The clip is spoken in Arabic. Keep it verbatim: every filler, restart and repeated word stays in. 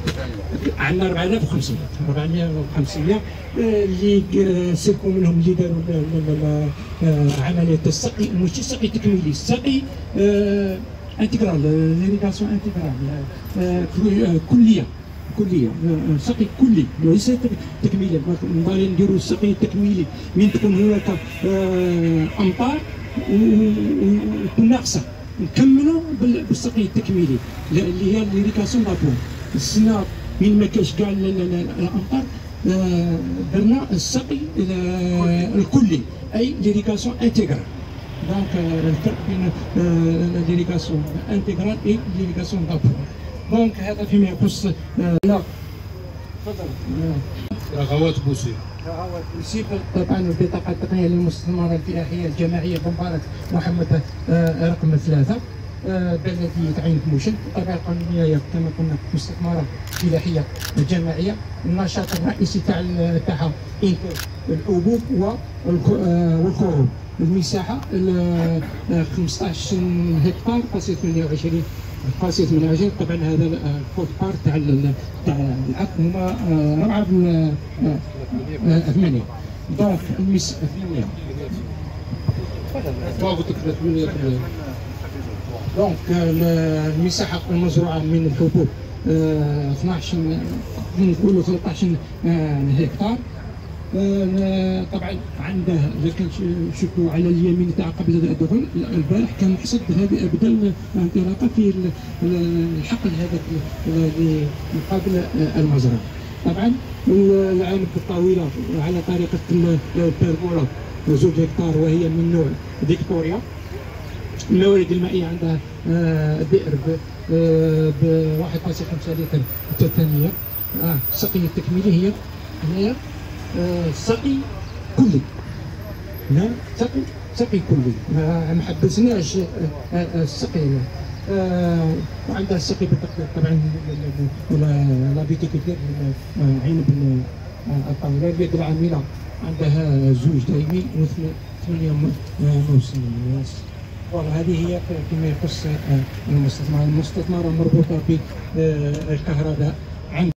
عندنا أربعة آلاف وخمسمية أربعمية وخمسمية اللي سلكوا منهم اللي داروا عمليه السقي، ماشي سقي تكميلي، السقي انتجرال، ليريغاسيون انتجرال كليه كليه، سقي كلي ليس تكميلي. نبغي نديروا السقي التكميلي من تكون هناك امطار وتكون ناقصه، نكملوا بالسقي التكميلي اللي هي ليريغاسيون دابور. السنه من ما كاش كاع الامطار درنا السقي الكلي اي ليريغاسيون انتجرال. دونك الفرق بين ليريغاسيون انتجرال اي ليريغاسيون دابور. دونك هذا فيما يخص. لا تفضل. رغوات بوسي. رغوات بوسي طبعا البطاقه التقنيه للمستثمره الفلاحيه الجماعيه بمبارك محمد رقم ثلاثه، بلديه عين موشن. الطبيعه القانونيه كما قلنا مستثمره فلاحيه جماعيه. النشاط الرئيسي تاع تاعها انتاج الحبوب والكروم. المساحه خمسطاش هكتار قاسيه ثمانية وعشرين قاسيه ثمانية وعشرين. طبعا هذا الكود بار تاع تاع العقد هما أربعة ثمانية. دونك المس ثمانية فوق ثلاثمية. دونك المساحه المزروعه من الحبوب اثناش نقولوا ثلاثطاش هكتار. طبعا عنده اذا كان شفتوا على اليمين تاع قبل الدخول البارح كان حصد هذه بدا انطلاقه في الحقل هذاك مقابل المزرعه. طبعا العنب الطويله على طريقه البرغوله زوج هكتار وهي من نوع فيكتوريا. الموارد المائيه عندها بئر ب واحد فاصلة خمسة لتر ثانيه. السقي التكميلي هي هي سقي كلي. لا سقي سقي كلي، ما حبسناش السقي. وعندها السقي بالتقدير طبعا لا فيتيكولتور عين الطاوله. اليد العامله عندها زوج دايمي وثمانيه موسميين. وهذه هي فيما يخص المستثمر. المستثمره مربوطه بالكهرباء.